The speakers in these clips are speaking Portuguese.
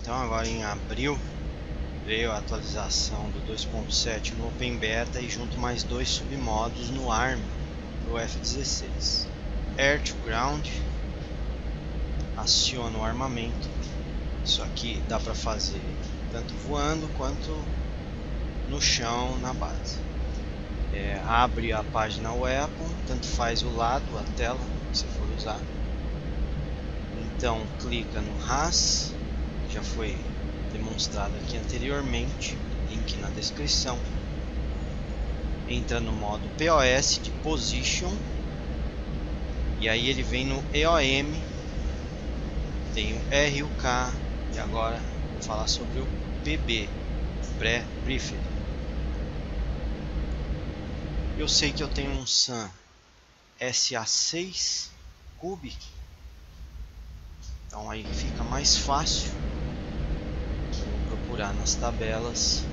Então agora em abril veio a atualização do 2.7 no Open Beta e junto mais dois submodos no ARM do F-16. Air to Ground, aciona o armamento. Isso aqui dá para fazer tanto voando quanto no chão na base. Abre a página Weapon, tanto faz o lado, a tela que você for usar. Então clica no RAS, já foi demonstrado aqui anteriormente, link na descrição. Entra no modo POS de Position e aí ele vem no EOM, tem o R e o K, e agora vou falar sobre o PB, Pré-Briefed. Eu sei que eu tenho um SAM SA6 Cube, então aí fica mais fácil. Vou procurar nas tabelas.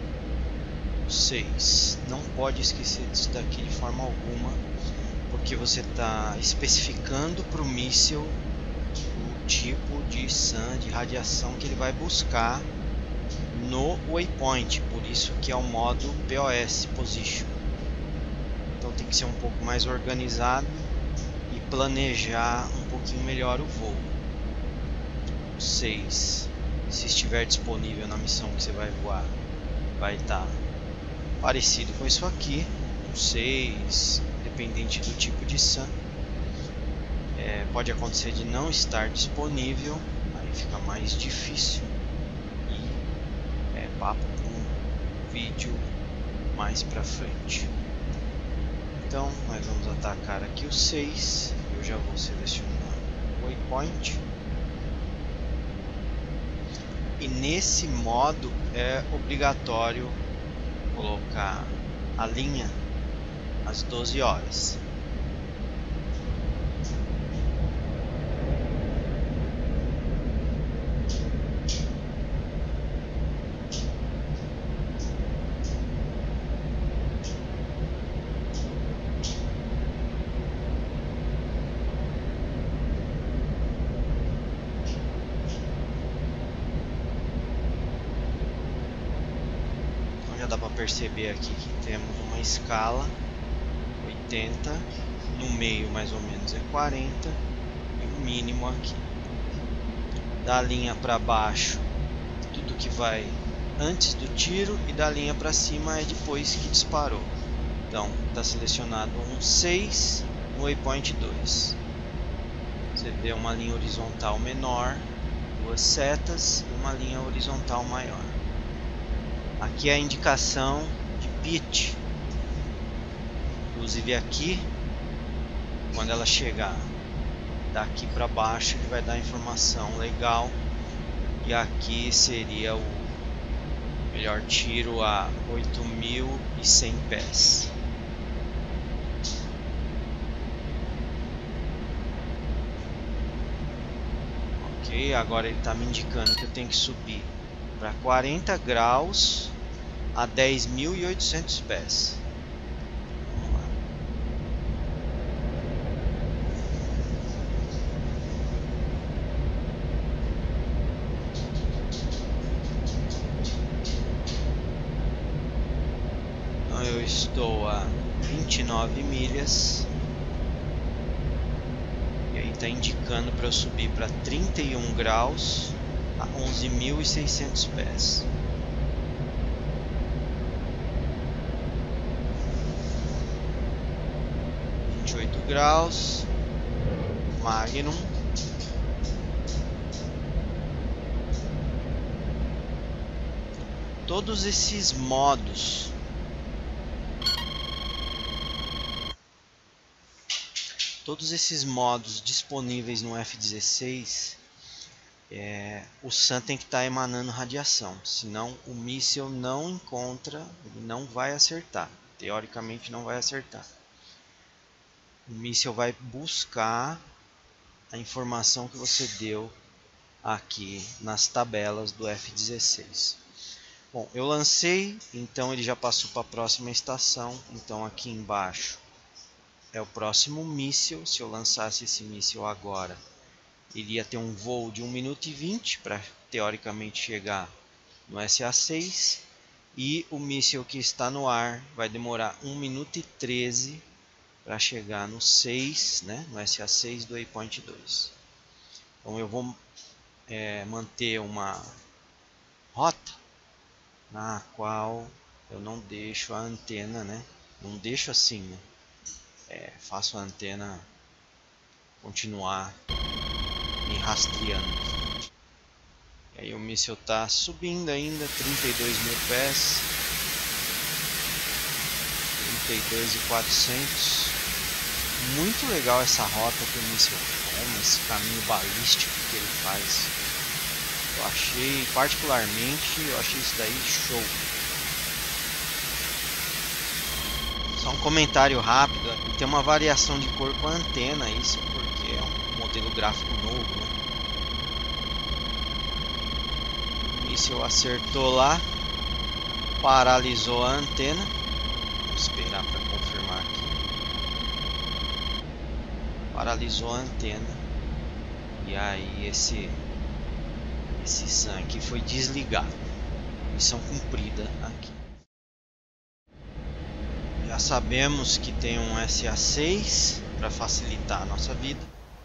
6. Não pode esquecer disso daqui de forma alguma, porque você está especificando para o míssil o tipo de SAM, de radiação que ele vai buscar no waypoint, por isso que é o modo POS, Position. Então tem que ser um pouco mais organizado e planejar um pouquinho melhor o voo. 6. Se estiver disponível na missão que você vai voar, vai estar parecido com isso aqui. 6, dependente do tipo de SAM. Pode acontecer de não estar disponível, aí fica mais difícil. E é papo para um vídeo mais pra frente. Então nós vamos atacar aqui o 6. Eu já vou selecionar o waypoint. E nesse modo é obrigatório colocar a linha às 12 horas. Já dá para perceber aqui que temos uma escala 80, no meio mais ou menos é 40 e o mínimo aqui. Da linha para baixo, tudo que vai antes do tiro, e da linha para cima é depois que disparou. Então está selecionado um 6 no waypoint 2. Você vê uma linha horizontal menor, duas setas e uma linha horizontal maior. Aqui é a indicação de pitch. Inclusive aqui, quando ela chegar daqui para baixo, ele vai dar informação legal. E aqui seria o melhor tiro a 8.100 pés. Ok, agora ele está me indicando que eu tenho que subir para 40 graus a 10.800 pés. Vamos lá. Então eu estou a 29 milhas. E aí está indicando para eu subir para 31 graus a 11.600 pés. Graus, Magnum. Todos esses modos disponíveis no F-16, o SAM tem que estar emanando radiação, senão o míssil não encontra, ele não vai acertar, teoricamente não vai acertar. O míssil vai buscar a informação que você deu aqui nas tabelas do F-16. Bom, eu lancei, então ele já passou para a próxima estação. Então aqui embaixo é o próximo míssil. Se eu lançasse esse míssil agora, iria ter um voo de 1 minuto e 20 para teoricamente chegar no SA6, e o míssil que está no ar vai demorar 1 minuto e 13 para chegar no 6, né, no SA6 do Waypoint 2. Então eu vou manter uma rota na qual eu não deixo a antena, né, não deixo assim, né, faço a antena continuar me rastreando. E aí o míssil está subindo ainda, 32 mil pés, 32.400. Muito legal essa rota que o míssil toma, esse caminho balístico que ele faz. Eu achei, particularmente, eu achei isso daí show. Só um comentário rápido, tem uma variação de cor com a antena, isso porque é um modelo gráfico novo, né? O míssil acertou lá, paralisou a antena. Vamos esperar para confirmar aqui. Paralisou a antena. E aí esse SAM aqui foi desligado. Missão cumprida aqui. Já sabemos que tem um SA6 para facilitar a nossa vida.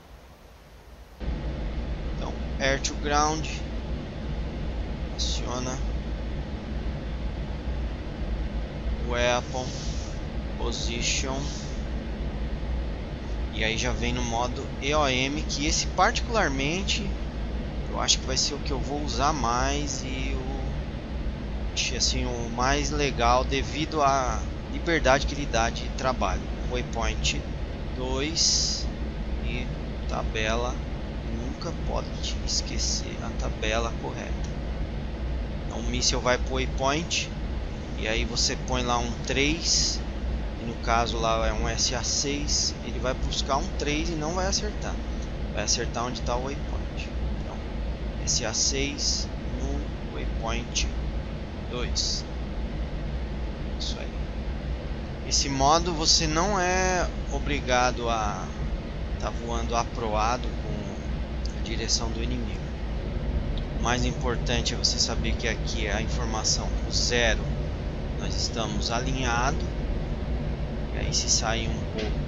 Então, Air to Ground. Aciona. Weapon. Position. E aí já vem no modo EOM, que esse particularmente eu acho que vai ser o que eu vou usar mais e assim, o mais legal devido à liberdade que ele dá de trabalho. Waypoint 2 e tabela, nunca pode esquecer a tabela correta. Então o míssil vai para o waypoint e aí você põe lá um 3, e no caso lá é um SA6, ele vai buscar um 3 e não vai acertar. Vai acertar onde está o waypoint. Então, SA6 no waypoint 2. Isso aí. Esse modo você não é obrigado a estar voando aproado com a direção do inimigo. O mais importante é você saber que aqui é a informação, o 0, nós estamos alinhados. E aí se sair um pouco,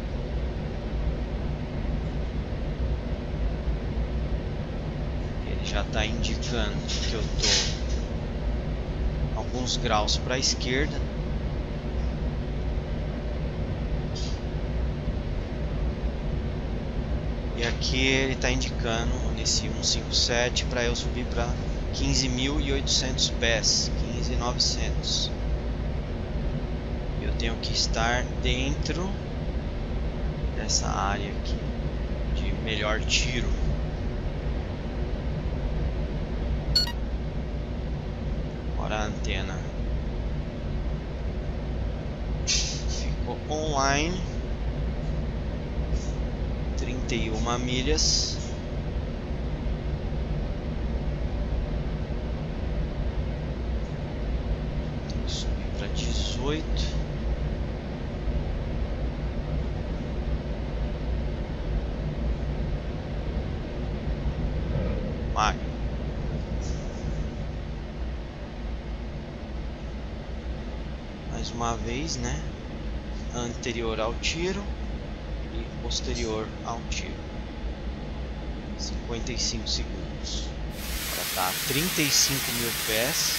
ele já está indicando que eu estou alguns graus para a esquerda. E aqui ele está indicando nesse 157 para eu subir para 15.800 pés, 15.900. Eu tenho que estar dentro dessa área aqui de melhor tiro. Agora a antena ficou online, 31 milhas. Subir para 18. Mais uma vez, né? Anterior ao tiro e posterior ao tiro. 55 segundos. Agora tá a 35 mil pés.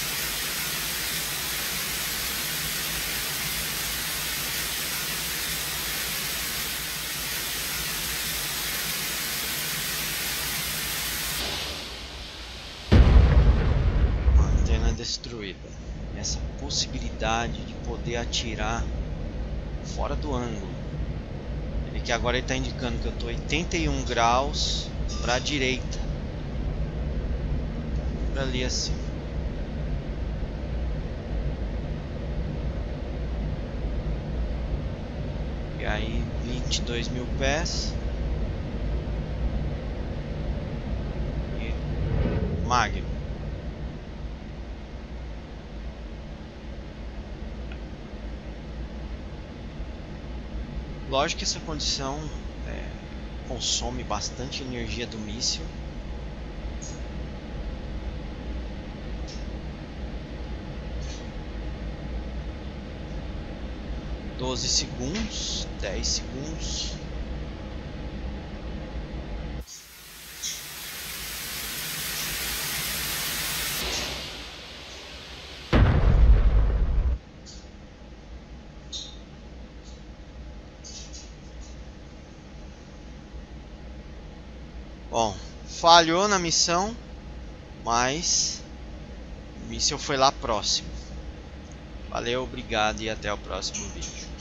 Antena destruída. Essa possibilidade de poder atirar fora do ângulo. Ele que agora está indicando que eu estou 81 graus para a direita, por ali assim. E aí 22 mil pés e Magno. Lógico que essa condição consome bastante energia do míssil. 12 segundos, 10 segundos. Bom, falhou na missão, mas o míssil foi lá próximo. Valeu, obrigado e até o próximo vídeo.